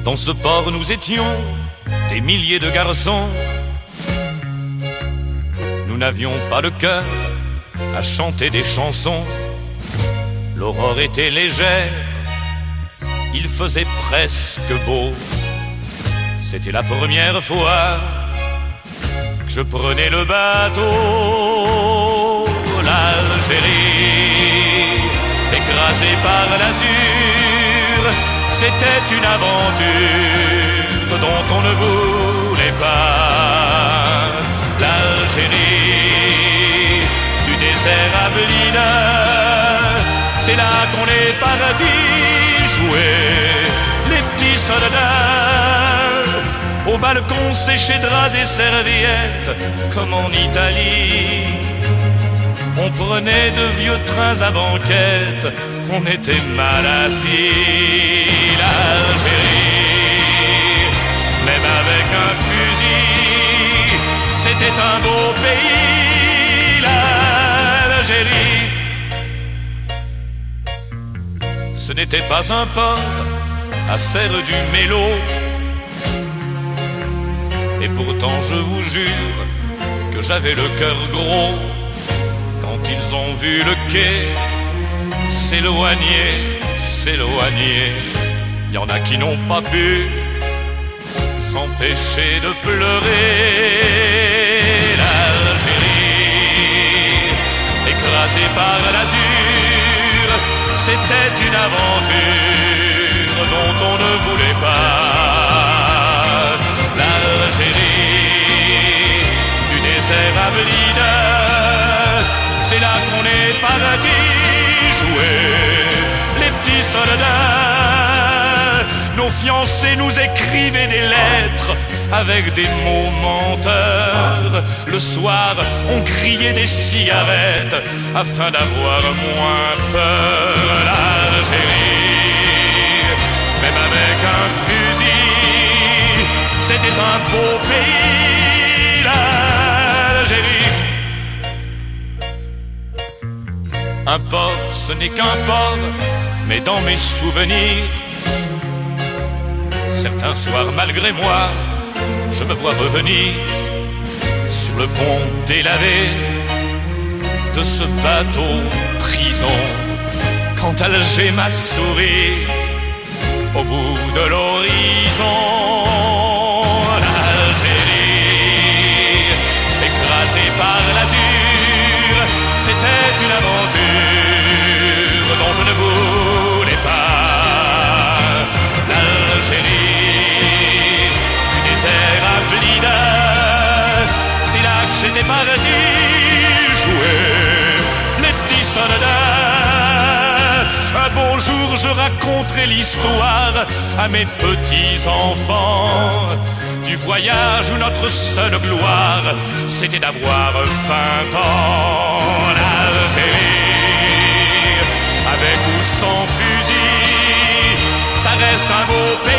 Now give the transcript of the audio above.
Dans ce port nous étions des milliers de garçons. Nous n'avions pas le cœur à chanter des chansons. L'aurore était légère, il faisait presque beau. C'était la première fois que je prenais le bateau. L'Algérie, écrasée par l'azur, c'était une aventure dont on ne voulait pas. L'Algérie, du désert à Blida, c'est là qu'on est parti jouer les petits soldats. Au balcon séché draps et serviettes, comme en Italie. On prenait de vieux trains à banquette, on était mal assis. L'Algérie, même avec un fusil, c'était un beau pays. L'Algérie, ce n'était pas un port à faire du mélo. Et pourtant je vous jure que j'avais le cœur gros quand ils ont vu le quai s'éloigner, s'éloigner. Il y en a qui n'ont pas pu s'empêcher de pleurer. L'Algérie, écrasée par l'azur, c'était une aventure dont on ne voulait pas. L'Algérie, du désert à Blida, c'est là qu'on est parti jouer les petits soldats. Nos fiancés nous écrivaient des lettres avec des mots menteurs. Le soir, on criait des cigarettes afin d'avoir moins peur. L'Algérie, même avec un fusil, c'était un beau pays. L'Algérie, un port, ce n'est qu'un port, mais dans mes souvenirs, certains soirs, malgré moi, je me vois revenir sur le pont délavé de ce bateau prison. Quand Alger m'a souri au bout de l'horizon. L'Algérie, écrasée par l'azur, c'était une aventure dont je ne voulais pas. L'Algérie, du désert à Blida, c'est là que j'étais parti jouer les petits soldats. Un beau jour je raconterai l'histoire à mes petits-enfants du voyage où notre seule gloire c'était d'avoir 20 ans. L'Algérie, avec ou sans fusil, ça reste un beau pays.